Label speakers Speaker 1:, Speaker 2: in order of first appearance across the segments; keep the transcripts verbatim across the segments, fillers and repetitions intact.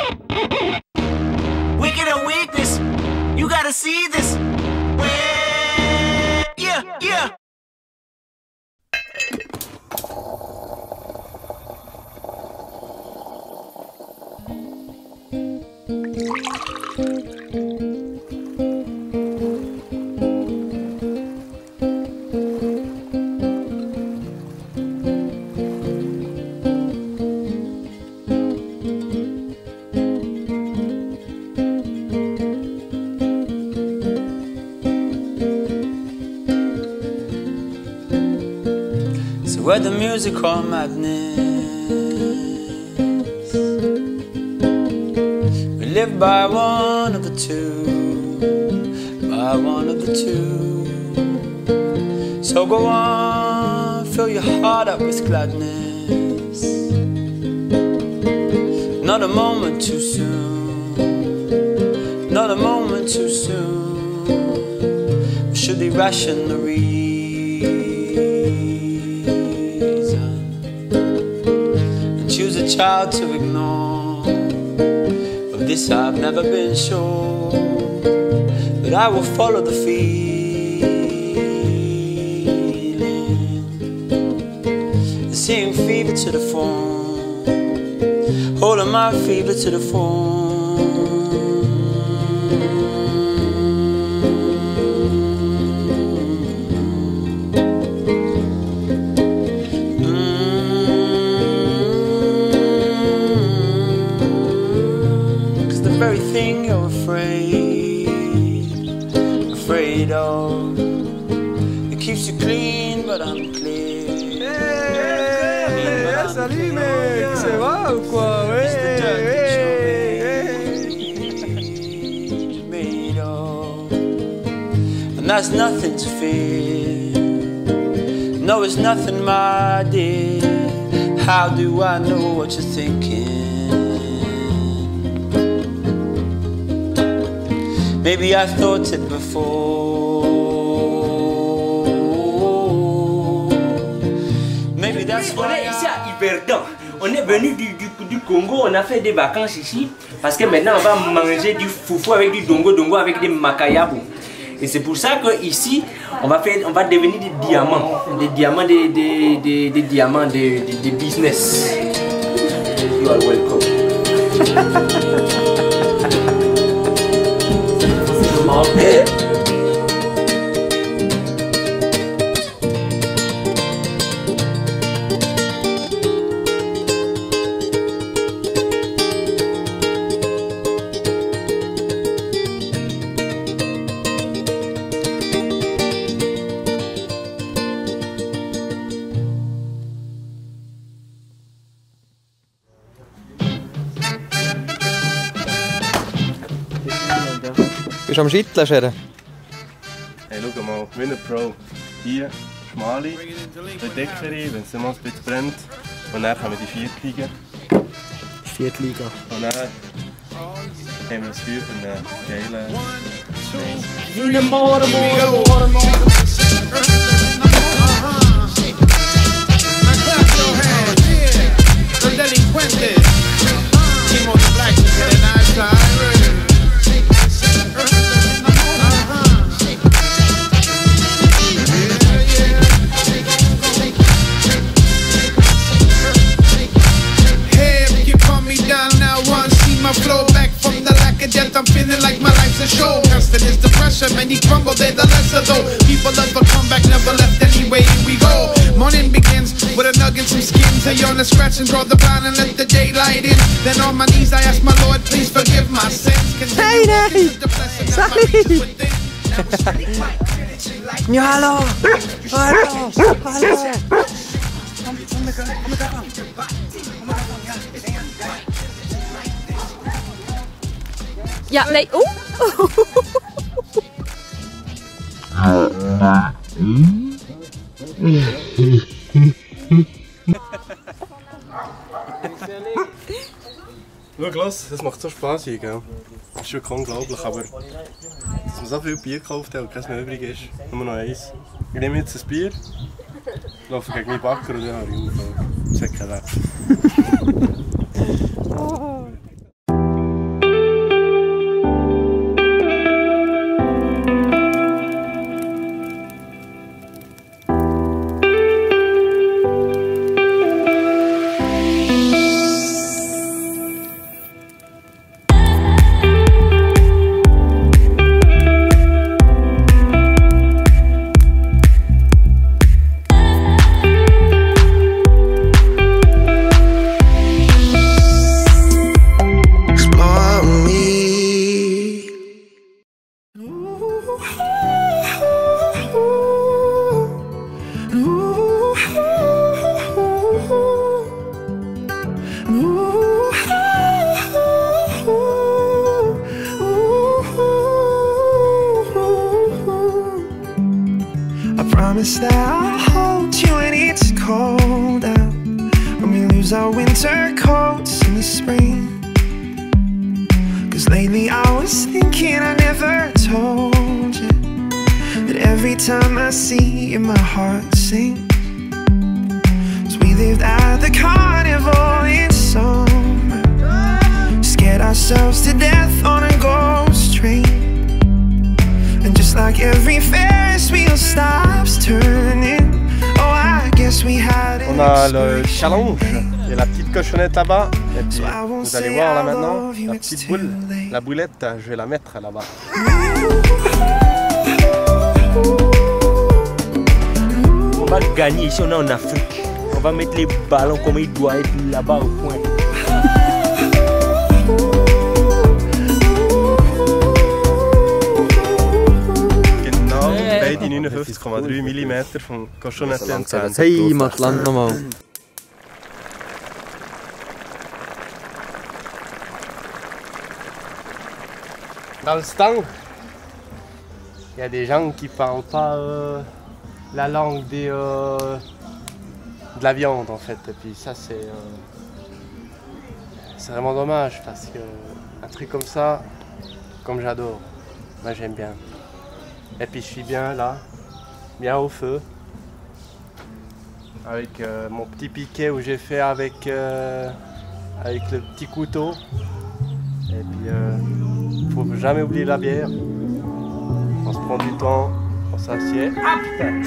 Speaker 1: Wicked and weakness, you gotta see this. Yeah, yeah.
Speaker 2: Whether music or madness, we live by one of the two, by one of the two. So go on, fill your heart up with gladness. Not a moment too soon, not a moment too soon. We should be ration the reason and choose a child to ignore. Of this I've never been sure, but I will follow the feeling, seeing fever to the phone, holding my fever to the phone. Very thing you're afraid, afraid of. It keeps you clean, but I'm clear.
Speaker 3: Hey, Saline, que se va ou quoi?
Speaker 2: Made of, and that's nothing to fear. No, it's nothing, my dear. How do I know what you're thinking? Maybe I thought it before. Maybe that's why.
Speaker 4: On est ici à Yverdon. On est venu du, du, du Congo, on a fait des vacances ici. Parce que maintenant on va manger du foufou avec du dongo dongo avec des makayabou. Et c'est pour ça que ici on va faire, on va devenir des diamants, des diamants, des, des, des, des diamants, des, des, des business. You are welcome. Okay.
Speaker 3: Bist du am Schitteln, Schere?
Speaker 5: Hey, schau mal, wie ein Pro. Hier, schmale, eine dickere, wenn es mal ein bisschen brennt. Und dann haben wir die Viertliga.
Speaker 3: Viertliga.
Speaker 5: Und dann haben wir das Feuer für einen geilen...
Speaker 6: I'm feeling like my life's a show. Constant is the pressure, many crumble, they're the lesser though. People love a comeback, never left anyway, here we go. Morning begins with a nug and some skins. I yawn and scratch and draw the blind and let the daylight in. Then on my knees I ask my Lord, please forgive my sins.
Speaker 3: Hey, hey! Sorry! Ja, hallo! Hallo! Hallo!
Speaker 7: Ja, nee, oeh!
Speaker 5: Schau, los, das macht so Spaß hier, gell? Das ist wirklich unglaublich, aber dass man so viel Bier gekauft hat und keins mehr übrig ist, nur noch eins. Ich nehme jetzt ein Bier, laufe gegen meinen Backer und dann habe ich Unfall. Das hat keinen Wert.
Speaker 8: promise that I'll hold you when it's cold out, when we lose our winter coats in the spring. Cause lately I was thinking I never told you that every time I see you my heart sinks. Cause we lived at the carnival in summer, scared ourselves to death on a ghost train. And just like every Ferris wheel stops turning, oh I guess we had an
Speaker 5: On a le challenge, il y a la petite cochonnette là-bas, et puis vous allez voir là maintenant, la petite boule, la boulette, je vais la mettre là-bas.
Speaker 4: On va gagner ici, on est en Afrique. On va mettre les ballons comme il doit être là-bas au point.
Speaker 5: Die neunundfünfzig Komma drei Millimeter vom Cochonette entfernt.
Speaker 3: Hey, Matland nochmal.
Speaker 5: Dans le stand, il y a des gens qui parlent pas euh, la langue des, euh, de la viande en fait. Et puis ça c'est euh, c'est vraiment dommage parce que un truc comme ça, comme j'adore, moi j'aime bien. Et puis je suis bien là, bien au feu, avec euh, mon petit piquet où j'ai fait avec, euh, avec le petit couteau. Et puis euh, faut jamais oublier la bière. On se prend du temps, on s'assied. Ah putain!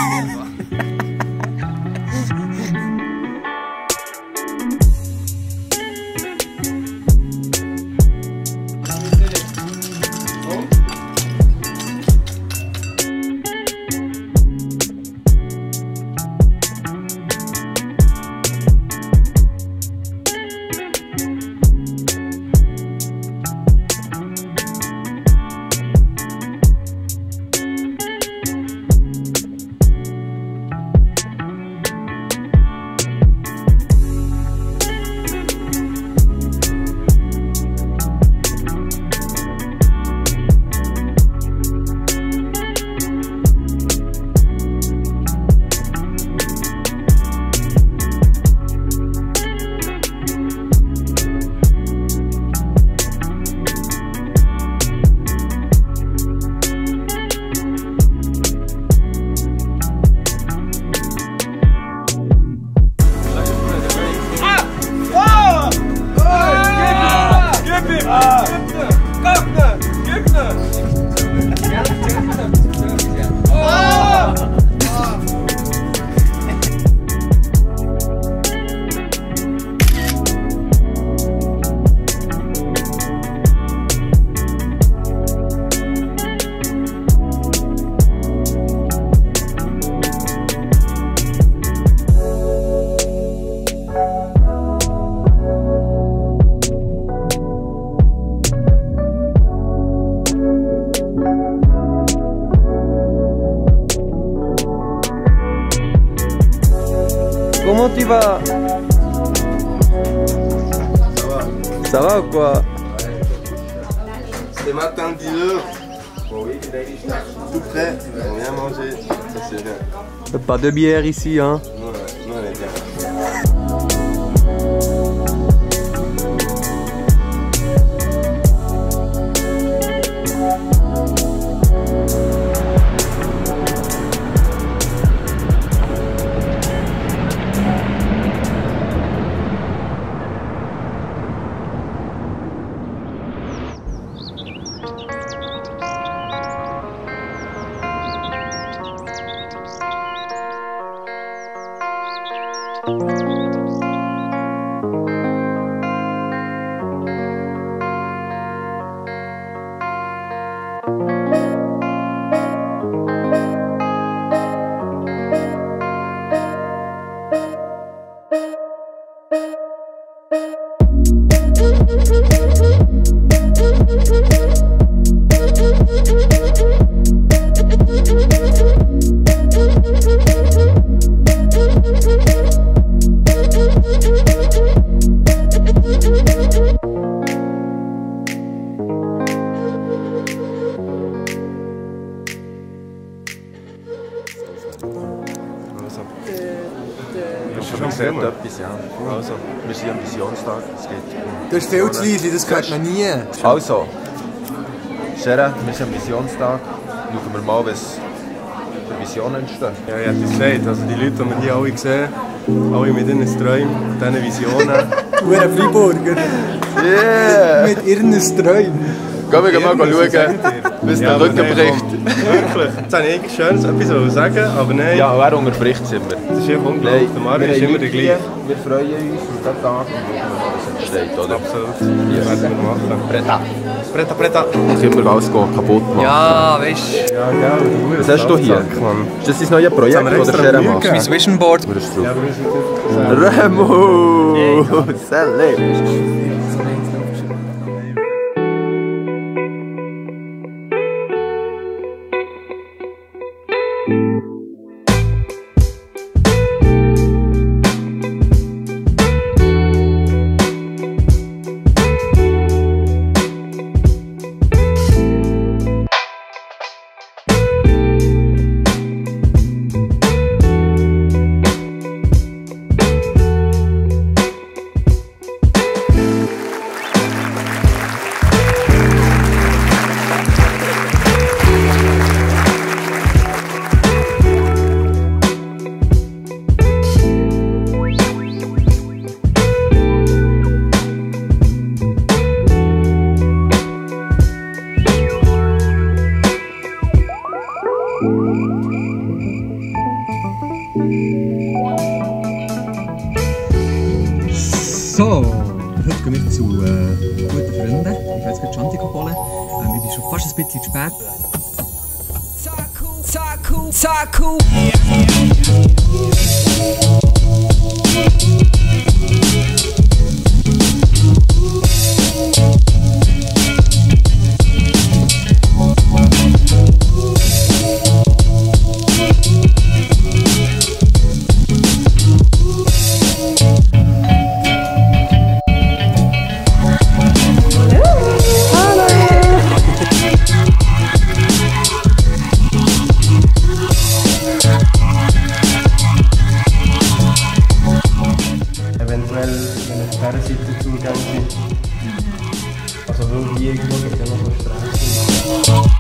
Speaker 3: Comment tu vas? Ça va. Ça va ou quoi?
Speaker 5: C'est matin dix heures. Tout prêt, on vient manger. Ça c'est bien.
Speaker 3: Pas de bière ici, hein?
Speaker 5: Non, non, on est bien.
Speaker 9: sieht etwas, ja. Also, wir sind am Visionstag. Es geht um
Speaker 10: Du hast viel zu leise, das hört man nie.
Speaker 9: Also, Sharon, wir sind am Visionstag. Schauen wir mal, was für Visionen entstehen.
Speaker 5: Ja, ich hätte es gesagt. Also die Leute, die wir hier alle sehen, alle mit ihren Träumen, diesen Visionen.
Speaker 10: Hure Freiburger.
Speaker 9: Yeah!
Speaker 10: Mit ihren Träumen.
Speaker 9: Gehen wir mal schauen, was der Rücken bricht.
Speaker 5: Wirklich. Jetzt habe ich eigentlich Schönes etwas sagen, aber nein.
Speaker 9: Ja, wer unterbricht es immer?
Speaker 5: Das ist einfach unglaublich. Der Mario ist immer der gleiche.
Speaker 9: Wir freuen uns auf diesen Tag und schauen mal, was entsteht, oder?
Speaker 5: Absolut. Das werden wir machen.
Speaker 9: Bretta.
Speaker 5: Bretta, Bretta.
Speaker 9: Können wir alles kaputt machen?
Speaker 3: Ja, weißt du.
Speaker 5: Ja, gell.
Speaker 9: Was hast du hier? Ist das dein neues Projekt, das der Sharon macht?
Speaker 3: Mein Vision Board.
Speaker 5: Ja, aber wir sind natürlich...
Speaker 9: Remo! Salut!
Speaker 11: So, heute gehen wir zu äh, guten Freunden. Ich gehe jetzt gerade Chantico holen. Ähm, ich bin schon fast ein bisschen zu spät.
Speaker 8: Taku, Taku.
Speaker 5: Eventuell, wenn ich auf dieser Seite zugegangen bin. Also weil hier irgendwo gibt es ja noch so Straßen.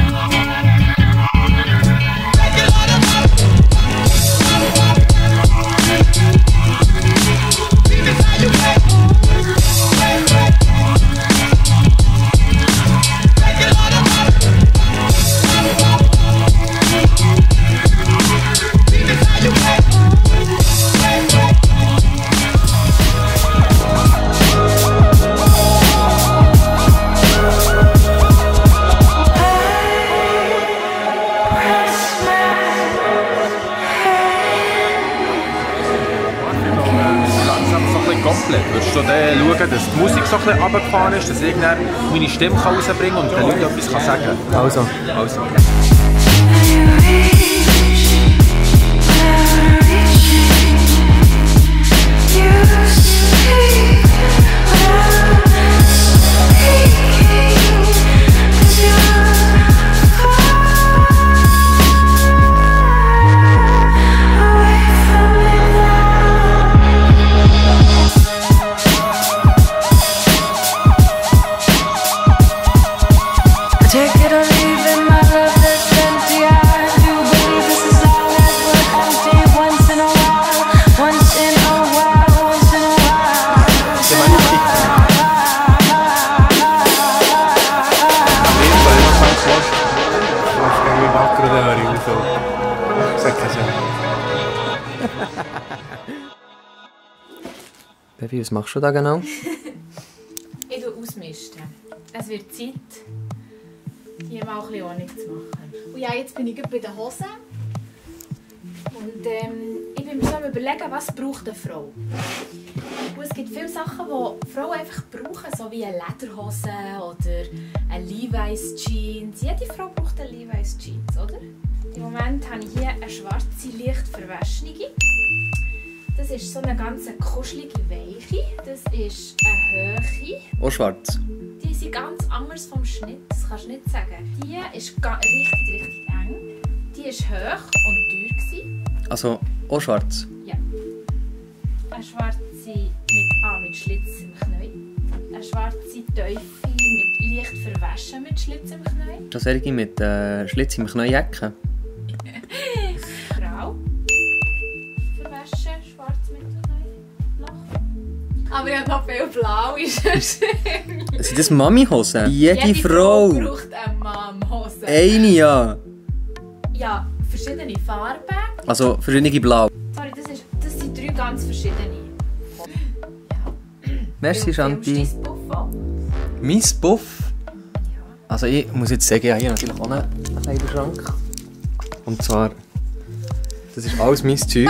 Speaker 9: Komplett. Würdest du dann schauen, dass die Musik so ein bisschen runtergefahren ist, dass ich dann meine Stimme rausbringen kann und den Leuten etwas sagen kann?
Speaker 3: Also.
Speaker 9: Also.
Speaker 3: Baby, was machst du da genau?
Speaker 12: Ich tue ausmisten. Es wird Zeit, hier mal ein bisschen Ordnung zu machen. Und ja, jetzt bin ich bei den Hosen. Und ähm, ich bin mir so am überlegen, was braucht eine Frau. Und es gibt viele Sachen, die Frauen einfach brauchen, so wie eine Lederhose oder eine Levi's Jeans. Jede Frau braucht eine Levi's Jeans, oder? Im Moment habe ich hier eine schwarze, leicht verwaschene. Das ist so eine ganz kuschelige Weiche. Das ist eine Höhe.
Speaker 3: Auch schwarz.
Speaker 12: Die sind ganz anders vom Schnitt, das kannst du nicht sagen. Die ist richtig, richtig eng. Die war hoch und teuer.
Speaker 3: Also auch schwarz?
Speaker 12: Ja. Eine schwarze mit, ah, mit Schlitz im Knie. Eine schwarze Teufel mit leicht verwaschen mit Schlitz im Knie.
Speaker 3: Schon solche mit äh, Schlitz im Knieecken.
Speaker 12: Grau. Verwaschen, schwarz mit Knie. Aber ich habe noch viel blau.
Speaker 3: Sind das Mami-Hosen? Jede,
Speaker 12: Jede
Speaker 3: Frau
Speaker 12: braucht eine Mom-Hose.
Speaker 3: Eine, ja.
Speaker 12: Ja, verschiedene Farben.
Speaker 3: Also verschiedene Blau.
Speaker 12: Sorry, das, ist, das sind drei ganz verschiedene.
Speaker 3: Merci, Shanti.
Speaker 12: Dein Puff auch?
Speaker 3: Mein Puff? Also ich muss jetzt sagen, ich habe hier natürlich auch einen Kleiderschrank. Und zwar, das ist alles mein Zeug.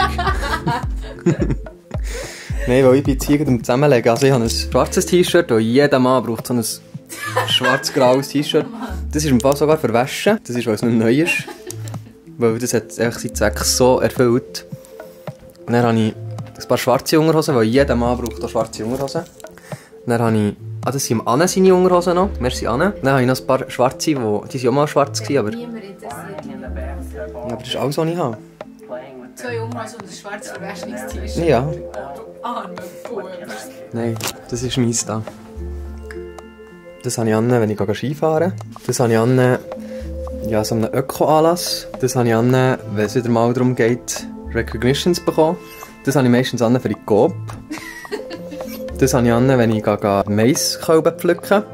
Speaker 3: Nein, weil ich bin jetzt hier am Zusammenlegen. Also ich habe ein schwarzes T-Shirt und jeder Mann braucht so ein schwarz-graues T-Shirt. Das ist im Fall sogar verwaschen. Das ist, weil es nicht neu ist. Weil das hat seinen Zweck so erfüllt. Und dann habe ich ein paar schwarze Unterhosen, weil jeder Mann braucht auch schwarze Unterhosen. Dann habe ich, ah, das sind Anne seine Unterhosen noch. Merci Anne. Dann habe ich noch ein paar schwarze, die, die waren auch mal schwarz gewesen, aber... Ja, aber das ist alles, was ich habe.
Speaker 12: Zwei Unterhosen und ein schwarzes Verwaschungs-T-Shirt.
Speaker 3: Ja.
Speaker 12: Arme Buben.
Speaker 3: Nein, das ist meins da. Das habe ich an, wenn ich Skifahren gehe. Das habe ich an, ja, so einen Öko-Anlass. Das habe ich an, wenn es wieder mal darum geht, Recognitions zu bekommen. Das habe ich meistens an für die Coop. Das habe ich an, wenn ich Maiskölben pflücken.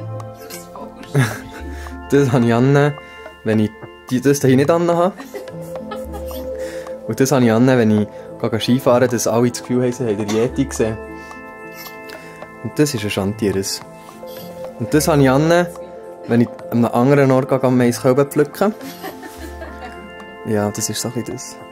Speaker 3: Das habe ich an, wenn ich das hier nicht an habe. Und das habe ich an, wenn ich Skifahren, dass alle das Gefühl haben, sie haben den Yeti gesehen. Und das ist ein Chantieres. Und das habe ich an, wenn ich an einem anderen Ort am Maiskölben pflücken. Ja, das ist so ein bisschen das.